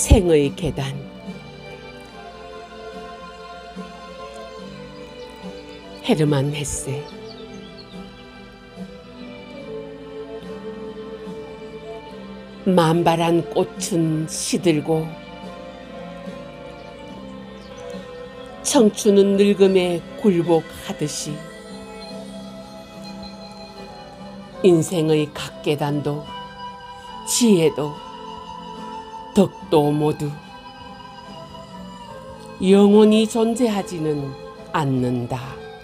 생의 계단. 헤르만 헤세. 만발한 꽃은 시들고 청춘은 늙음에 굴복하듯이 인생의 각 계단도 지혜도 덕도 모두 영원히 존재하지는 않는다.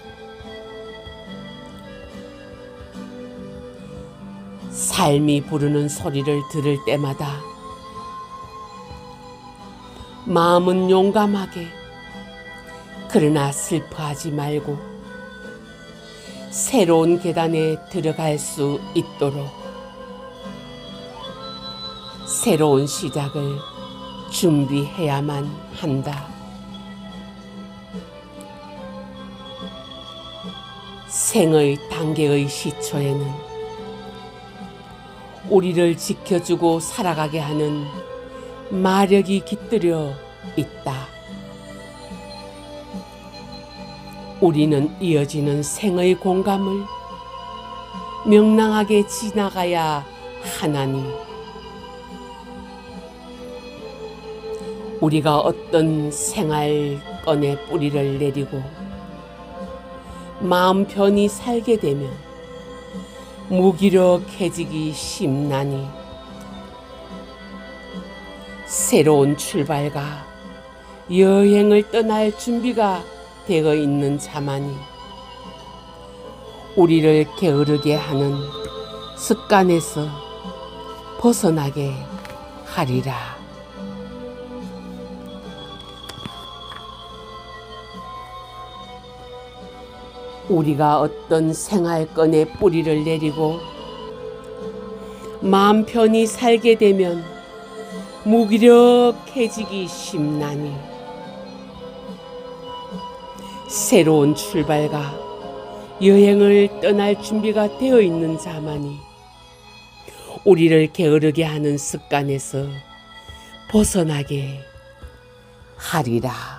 삶이 부르는 소리를 들을 때마다 마음은 용감하게, 그러나 슬퍼하지 말고 새로운 계단에 들어갈 수 있도록 새로운 시작을 준비해야만 한다. 생의 단계의 시초에는 우리를 지켜주고 살아가게 하는 마력이 깃들여 있다. 우리는 이어지는 생의 공감을 명랑하게 지나가야 하나니, 우리가 어떤 생활권에 뿌리를 내리고 마음 편히 살게 되면 무기력해지기 쉽나니, 새로운 출발과 여행을 떠날 준비가 되어 있는 자만이 우리를 게으르게 하는 습관에서 벗어나게 하리라. 우리가 어떤 생활권에 뿌리를 내리고 마음 편히 살게 되면 무기력해지기 쉽나니, 새로운 출발과 여행을 떠날 준비가 되어 있는 자만이 우리를 게으르게 하는 습관에서 벗어나게 하리라.